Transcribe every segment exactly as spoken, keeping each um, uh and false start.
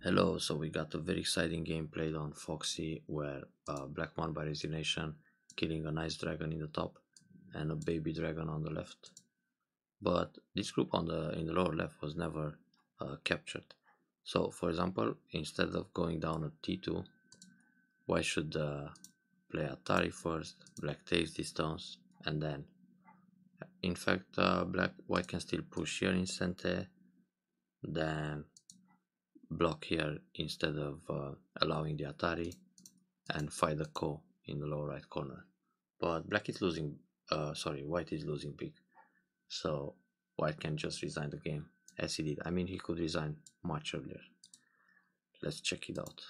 Hello, so we got a very exciting game played on Foxy where uh, Black won by resignation, killing a nice dragon in the top and a baby dragon on the left. But this group on the in the lower left was never uh, captured. So, for example, instead of going down at T two, White should uh, play Atari first, Black takes these stones, and then, in fact, uh, Black White can still push here in center, then block here instead of uh, allowing the Atari and fight the Ko in the lower right corner. But black is losing, uh, sorry, white is losing big. So white can just resign the game as he did. I mean, he could resign much earlier. Let's check it out.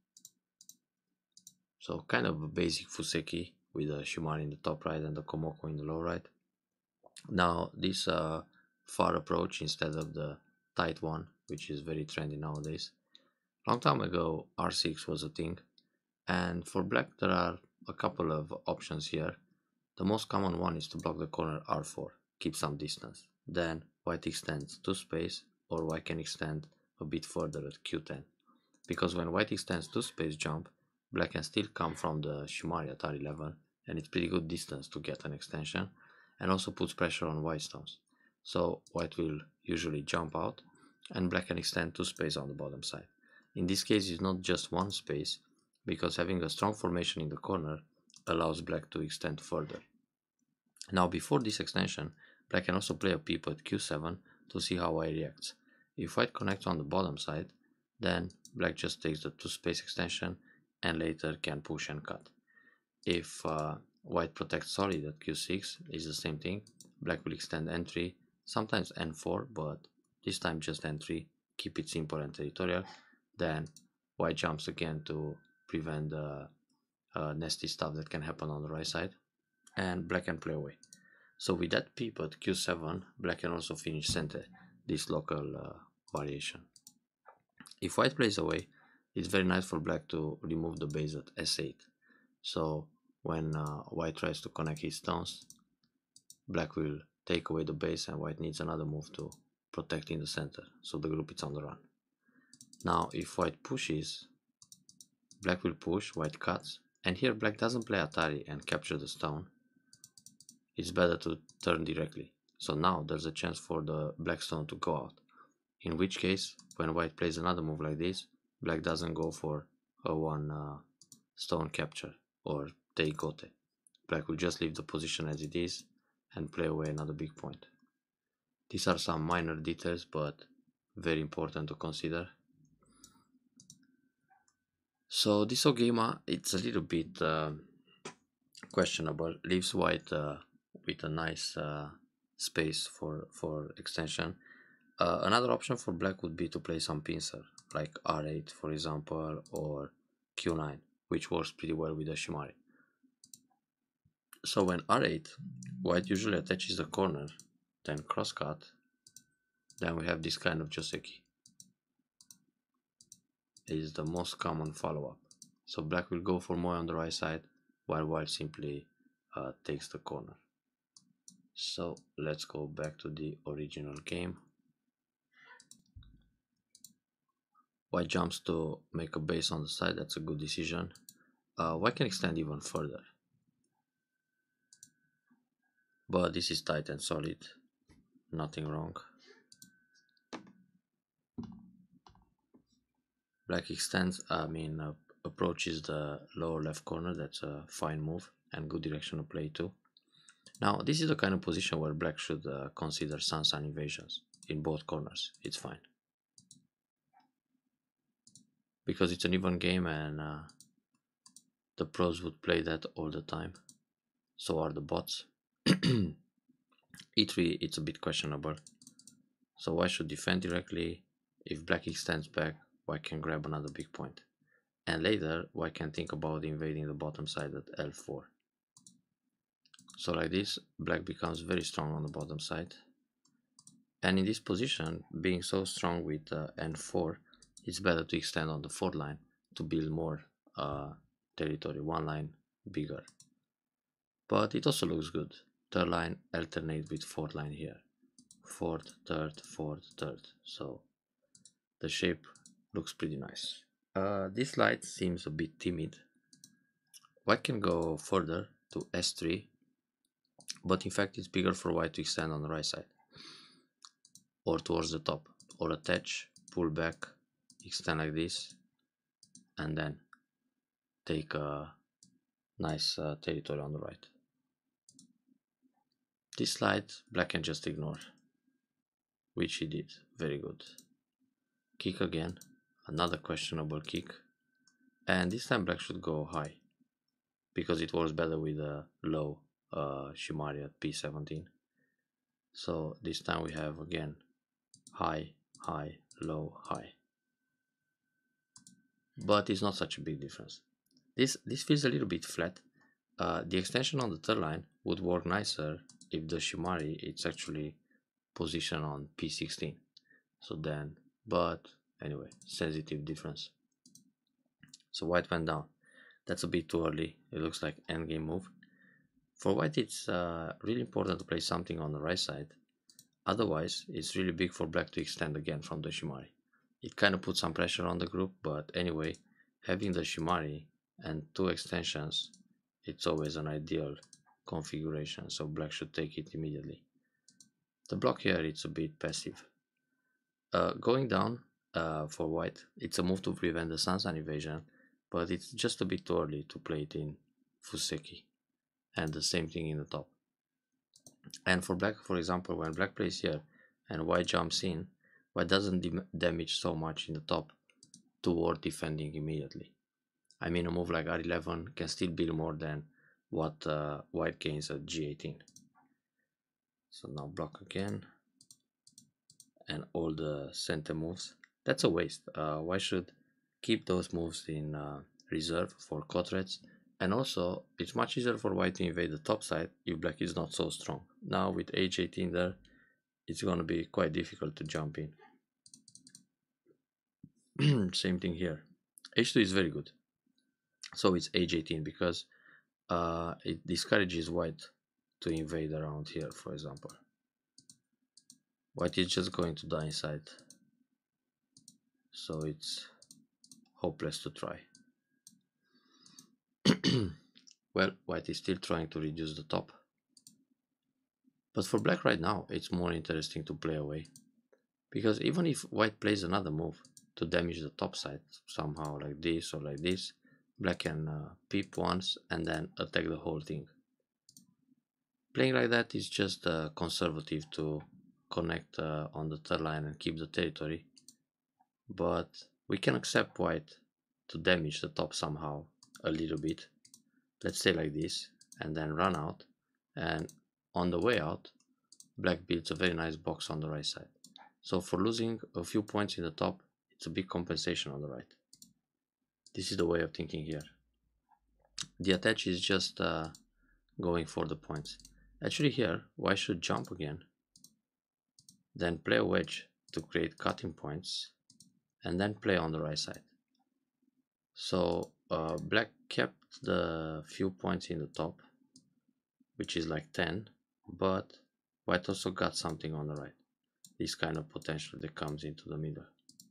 So kind of a basic Fuseki with a Shimari in the top right and the Komoko in the lower right. Now this uh, far approach instead of the tight one, which is very trendy nowadays. Long time ago, R six was a thing, and for black there are a couple of options here. The most common one is to block the corner R four, keep some distance. Then white extends to space, or white can extend a bit further at Q ten. Because when white extends to space jump, black can still come from the Shimari Atari level, and it's pretty good distance to get an extension, and also puts pressure on white stones. So white will usually jump out, and black can extend to space on the bottom side. In this case, it's not just one space, because having a strong formation in the corner allows black to extend further. Now before this extension, black can also play a peep at Q seven to see how white reacts. If white connects on the bottom side, then black just takes the two space extension and later can push and cut. If uh, white protects solid at Q six, it's the same thing. Black will extend N three, sometimes N four, but this time just N three, keep it simple and territorial. Then white jumps again to prevent the uh, nasty stuff that can happen on the right side, and black can play away. So with that peep at Q seven, black can also finish center, this local uh, variation. If white plays away, it's very nice for black to remove the base at S eight. So when uh, white tries to connect his stones, black will take away the base and white needs another move to protect in the center, so the group is on the run. Now if white pushes, black will push, white cuts, and here black doesn't play Atari and capture the stone. It's better to turn directly. So now there's a chance for the black stone to go out. In which case, when white plays another move like this, black doesn't go for a one uh, stone capture or take gote. Black will just leave the position as it is and play away another big point. These are some minor details, but very important to consider. So this Ogema, it's a little bit uh, questionable. Leaves white uh, with a nice uh, space for, for extension. Uh, another option for black would be to play some pincer, like R eight for example, or Q nine, which works pretty well with the Shimari. So when R eight, white usually attaches the corner, then crosscut, then we have this kind of Joseki. It is the most common follow-up. So black will go for more on the right side, while white simply uh, takes the corner. So let's go back to the original game. White jumps to make a base on the side, that's a good decision. Uh, white can extend even further, but this is tight and solid, nothing wrong. Black extends, I mean uh, approaches the lower left corner, that's a fine move and good direction to play too. Now this is the kind of position where black should uh, consider Sansan invasions in both corners, it's fine. Because it's an even game and uh, the pros would play that all the time, so are the bots. E three, it's a bit questionable, so white should defend directly. If black extends back, white can grab another big point, and later white can think about invading the bottom side at L four. So like this, black becomes very strong on the bottom side, and in this position, being so strong with uh, N four, it's better to extend on the fourth line to build more uh, territory, one line bigger. But it also looks good. Third line alternate with fourth line here. Fourth, third, fourth, third. So the shape looks pretty nice. Uh, this light seems a bit timid. White can go further to S three, but in fact it's bigger for white to extend on the right side or towards the top, or attach, pull back, extend like this, and then take a nice uh, territory on the right. This slide black can just ignore, which he did very good. Kick again, another questionable kick, and this time black should go high because it works better with a low uh, Shimari at P seventeen. So this time we have again high, high, low, high, but it's not such a big difference. This this feels a little bit flat. Uh, the extension on the third line would work nicer if the Shimari it's actually positioned on P sixteen. So then, but anyway, sensitive difference. So white went down. That's a bit too early. It looks like endgame move. For white, it's uh, really important to play something on the right side. Otherwise, it's really big for black to extend again from the Shimari. It kind of puts some pressure on the group, but anyway, having the Shimari and two extensions, it's always an ideal configuration, so black should take it immediately. The block here, it's a bit passive. Uh, going down uh, for white, it's a move to prevent the Sansan invasion, but it's just a bit too early to play it in Fuseki, and the same thing in the top. And for black, for example, when black plays here and white jumps in, white doesn't damage so much in the top toward defending immediately. I mean, a move like R eleven can still build more than what uh, white gains at G eighteen. So now block again, and all the center moves. That's a waste. Uh, why should keep those moves in uh, reserve for Kotrets? And also, it's much easier for white to invade the top side if black is not so strong. Now with H eighteen there, it's gonna be quite difficult to jump in. Same thing here. H two is very good. So it's H eighteen because uh, it discourages white to invade around here, for example. White is just going to die inside, so it's hopeless to try. Well, white is still trying to reduce the top, but for black right now it's more interesting to play away, because even if white plays another move to damage the top side somehow, like this or like this, black can uh, peep once and then attack the whole thing. Playing like that is just uh, conservative to connect uh, on the third line and keep the territory, but we can accept white to damage the top somehow a little bit. Let's say like this, and then run out, and on the way out black builds a very nice box on the right side. So for losing a few points in the top, it's a big compensation on the right. This is the way of thinking here. The attach is just uh, going for the points. Actually here, white should jump again, then play a wedge to create cutting points, and then play on the right side. So uh, black kept the few points in the top, which is like ten, but white also got something on the right. This kind of potential that comes into the middle.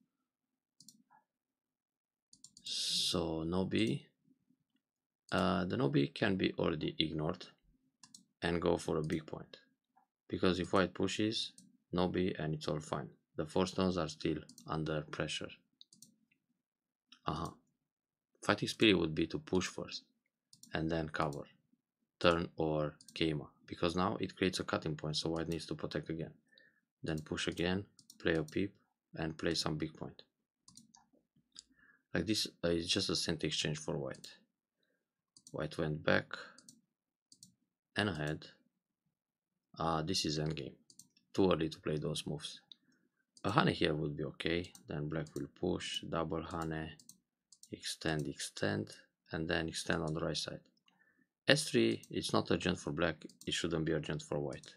So no B. Uh, the no B can be already ignored and go for a big point, because if white pushes, no B and it's all fine. The four stones are still under pressure. Uh-huh. Fighting spirit would be to push first and then cover, turn or Keima, because now it creates a cutting point, so white needs to protect again. Then push again, play a peep, and play some big point. Like this uh, is just a cent exchange for white. White went back and ahead. Uh, this is endgame. Too early to play those moves. A Hane here would be okay. Then black will push, double Hane, extend, extend, and then extend on the right side. S three, it's not urgent for black, it shouldn't be urgent for white.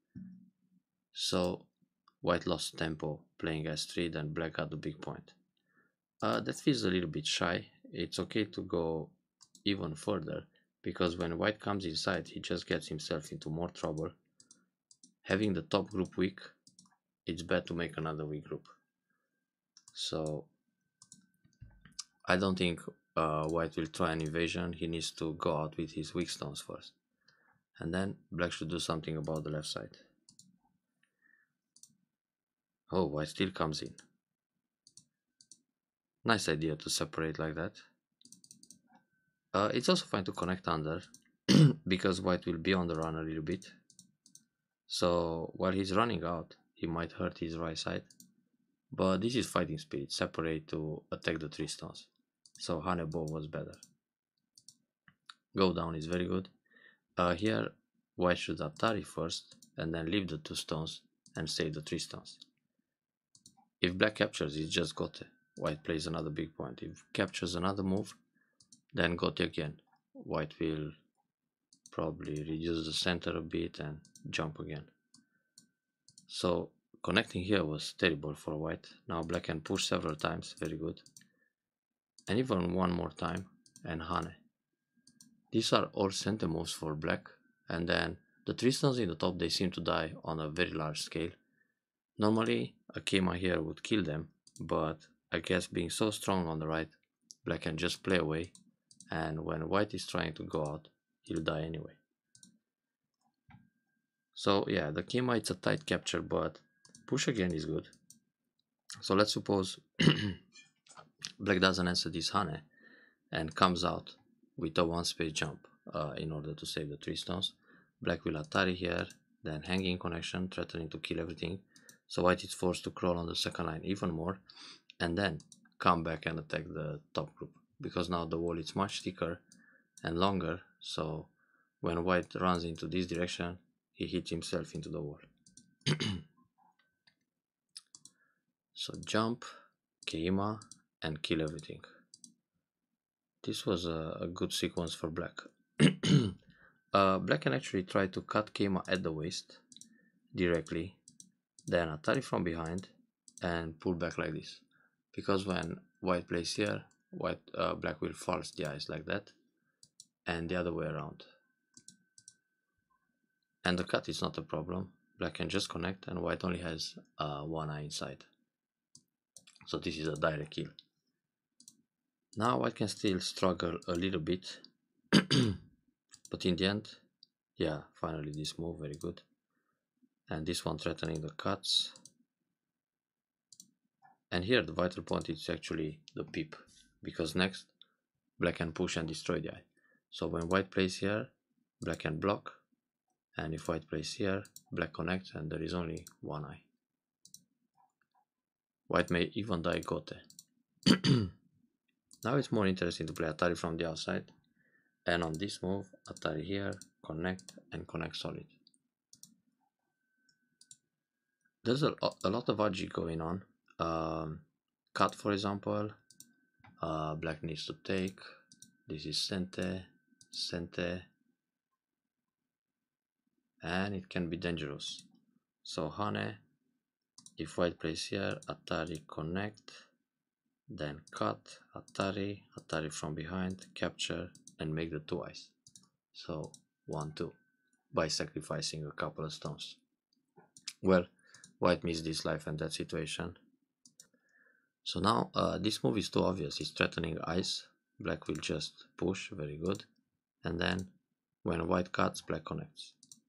So white lost tempo playing S three, then black got the big point. Uh, that feels a little bit shy. It's okay to go even further, because when white comes inside, he just gets himself into more trouble. Having the top group weak, it's bad to make another weak group. So I don't think uh, white will try an invasion. He needs to go out with his weak stones first. And then black should do something about the left side. Oh, white still comes in. Nice idea to separate like that. Uh, it's also fine to connect under because white will be on the run a little bit. So while he's running out, he might hurt his right side. But this is fighting spirit, separate to attack the three stones. So Hanebo was better. Go down is very good. Uh, here white should Atari first and then leave the two stones and save the three stones. If black captures, it's just Gote. White plays another big point. If captures another move, then Gote again. White will probably reduce the center a bit and jump again. So connecting here was terrible for white. Now black can push several times, very good. And even one more time, and Hane. These are all center moves for black, and then the three stones in the top, they seem to die on a very large scale. Normally a Keima here would kill them, but I guess being so strong on the right, black can just play away, and when white is trying to go out, he'll die anyway. So yeah, the Keima, it's a tight capture, but push again is good. So let's suppose black doesn't answer this Hane and comes out with a one space jump uh, in order to save the three stones. Black will Atari here, then hanging connection, threatening to kill everything. So white is forced to crawl on the second line even more, and then come back and attack the top group, because now the wall is much thicker and longer, so when white runs into this direction, he hits himself into the wall. So jump, Keima, and kill everything. This was a, a good sequence for black. uh, black can actually try to cut Keima at the waist directly, then Atari from behind and pull back like this, because when white plays here, white uh, black will false the eyes like that, and the other way around. And the cut is not a problem. Black can just connect, and white only has uh, one eye inside. So this is a direct kill. Now white can still struggle a little bit, but in the end, yeah, finally this move, very good. And this one threatening the cuts. And here the vital point is actually the peep, because next black can push and destroy the eye. So when white plays here, black can block, and if white plays here, black connects, and there is only one eye. White may even die Gote. Now it's more interesting to play Atari from the outside, and on this move, Atari here, connect, and connect solid. There's a, a lot of Aji going on. Um, cut, for example, uh, black needs to take. This is Sente, Sente, and it can be dangerous. So Hane, if white plays here, Atari connect, then cut, Atari, Atari from behind, capture, and make the two eyes. So one, two, by sacrificing a couple of stones. Well, white missed this life and that situation. So now uh, this move is too obvious. It's threatening eyes. Black will just push, very good. And then when white cuts, black connects.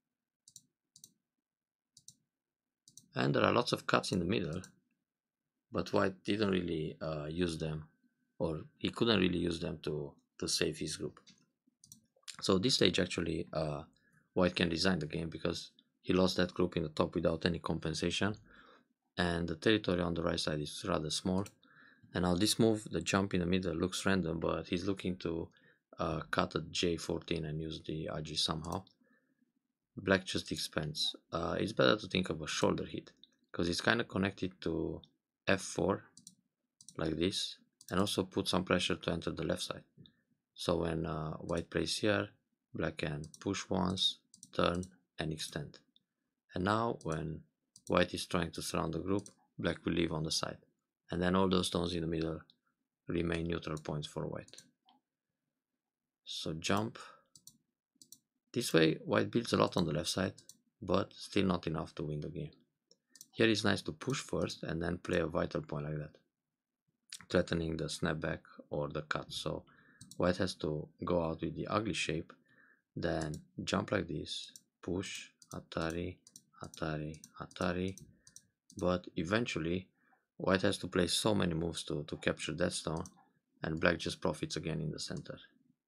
And there are lots of cuts in the middle, but white didn't really uh, use them, or he couldn't really use them to, to save his group. So this stage actually uh, white can design the game, because he lost that group in the top without any compensation, and the territory on the right side is rather small. And now this move, the jump in the middle, looks random, but he's looking to uh, cut at J fourteen and use the Aji somehow. Black just expands. Uh, it's better to think of a shoulder hit, because it's kind of connected to F four, like this, and also put some pressure to enter the left side. So when uh, white plays here, black can push once, turn, and extend. And now when white is trying to surround the group, black will leave on the side. And then all those stones in the middle remain neutral points for white. So jump. This way white builds a lot on the left side, but still not enough to win the game. Here it's nice to push first and then play a vital point like that. threatening the snapback or the cut. So white has to go out with the ugly shape, then jump like this, push, Atari, Atari, Atari, but eventually white has to play so many moves to, to capture that stone, and black just profits again in the center.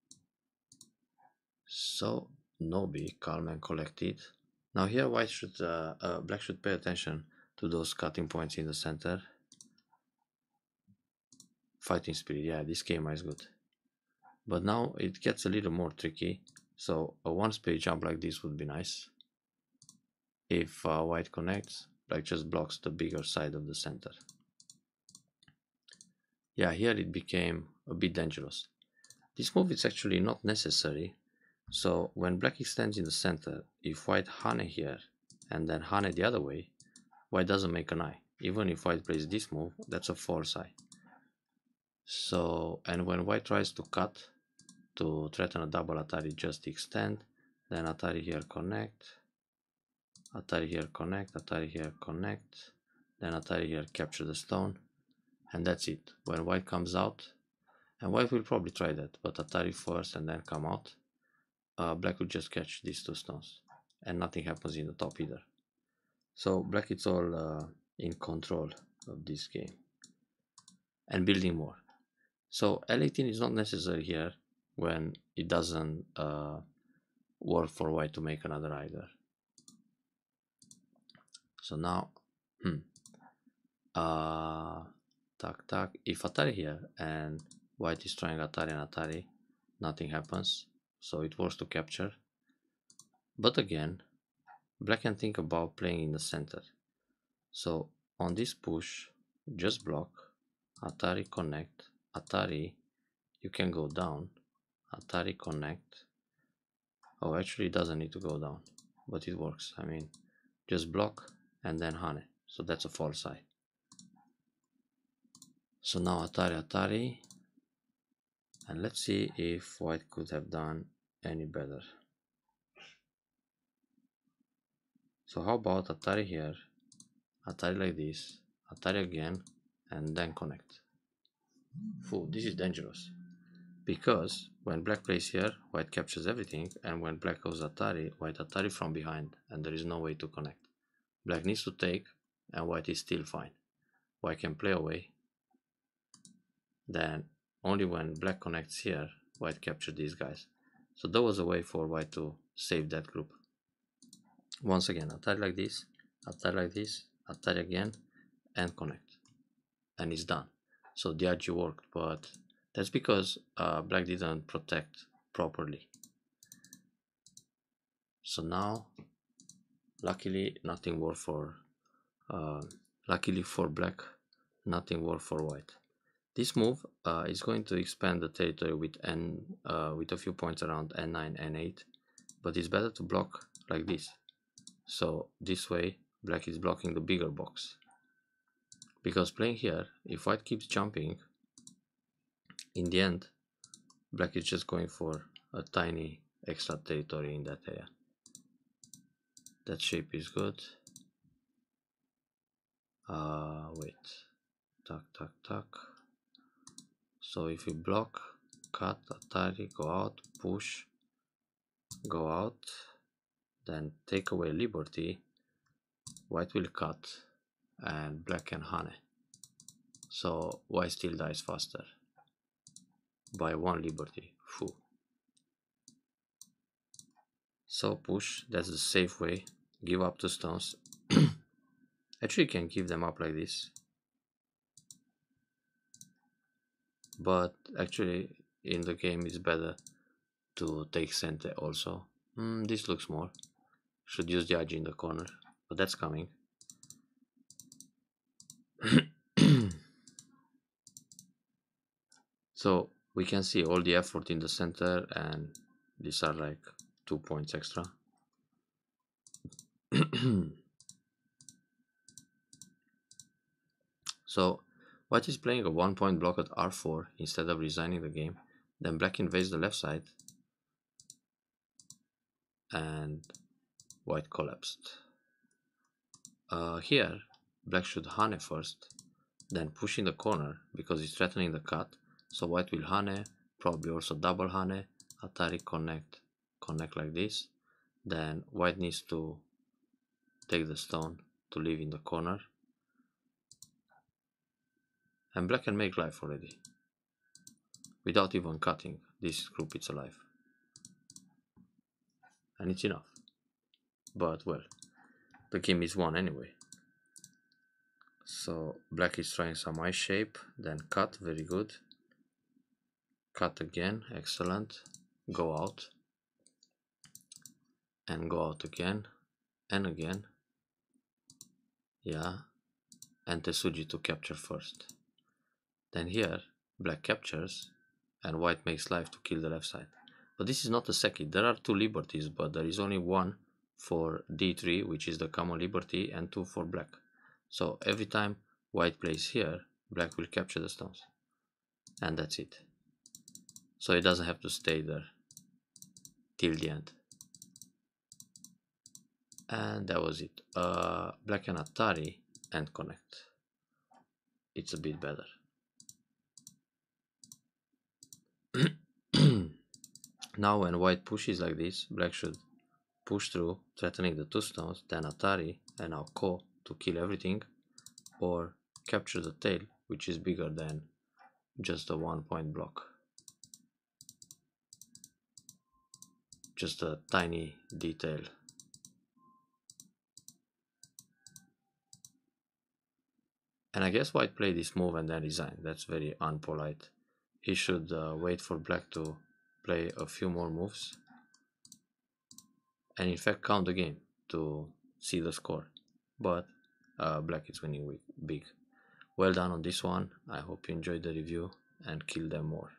So Nobi, calm and collected. Now here white should, uh, uh, black should pay attention to those cutting points in the center. Fighting spirit, yeah, this game is good. But now it gets a little more tricky, so a one speed jump like this would be nice. If uh, white connects, black just blocks the bigger side of the center. Yeah, here it became a bit dangerous. This move is actually not necessary, so when black extends in the center, if white Hane here and then Hane the other way, white doesn't make an eye. Even if white plays this move, that's a false eye. So, and when white tries to cut to threaten a double Atari, just extend, then Atari here connect, Atari here connect, Atari here connect, then Atari here capture the stone, and that's it. When white comes out, and white will probably try that, but Atari first and then come out, uh, black will just catch these two stones, and nothing happens in the top either. So black is all uh, in control of this game, and building more. So L eighteen is not necessary here when it doesn't uh, work for white to make another either. So now, hmm, uh, tac tac, if Atari here and white is trying Atari and Atari, nothing happens, so it works to capture. But again, black can think about playing in the center. So on this push, just block, Atari connect, Atari, you can go down, Atari connect. Oh, actually it doesn't need to go down, but it works. I mean, just block and then Hane. So that's a false eye. So now Atari, Atari, and let's see if white could have done any better. So how about Atari here, Atari like this, Atari again, and then connect. Phew, this is dangerous. Because when black plays here, white captures everything, and when black goes Atari, white Atari from behind, and there is no way to connect. Black needs to take, and white is still fine. White can play away. Then only when black connects here, white captured these guys. So that was a way for white to save that group. Once again, Atari like this, Atari like this, Atari again, and connect. And it's done. So the R G worked, but that's because uh, black didn't protect properly. So now, luckily, nothing worked for, uh, luckily for black, nothing worked for white. This move uh, is going to expand the territory with n uh, with a few points around n nine, n eight, but it's better to block like this. So this way, black is blocking the bigger box. Because playing here, if white keeps jumping, in the end, black is just going for a tiny extra territory in that area. That shape is good. Uh, wait, tuck, tuck, tuck. So if we block, cut, Atari, go out, push, go out, then take away liberty, white will cut, and black can Hane. So white still dies faster by one liberty. Phew. So push, that's the safe way. Give up two stones. Actually, you can give them up like this, but actually in the game it's better to take center also. Mm, this looks more. Should use the edge in the corner, but that's coming. So we can see all the effort in the center, and these are like two points extra. So white is playing a one point block at r four instead of resigning the game. Then black invades the left side, and white collapsed. Uh, here black should Hane first, then push in the corner because it's threatening the cut. So white will hane, probably also double hane, Atari connect, connect like this. Then white needs to take the stone to leave in the corner. And black can make life already. Without even cutting, this group is alive. And it's enough. But well, the game is won anyway. So black is trying some eye shape, then cut, very good. Cut again, excellent. Go out. And go out again. And again. Yeah. And Tesuji to capture first. Then here, black captures, and white makes life to kill the left side. But this is not a Seki. There are two liberties, but there is only one for d three, which is the common liberty, and two for black. So every time white plays here, black will capture the stones. And that's it. So it doesn't have to stay there till the end. And that was it. Uh, black and Atari and connect. It's a bit better. Now when white pushes like this, black should push through, threatening the two stones, then Atari and now Ko to kill everything, or capture the tail, which is bigger than just a one point block. Just a tiny detail. And I guess white played this move and then resigned. That's very unpolite. He should uh, wait for black to play a few more moves and in fact count the game to see the score. But uh, black is winning big. Well done on this one. I hope you enjoyed the review and kill them more.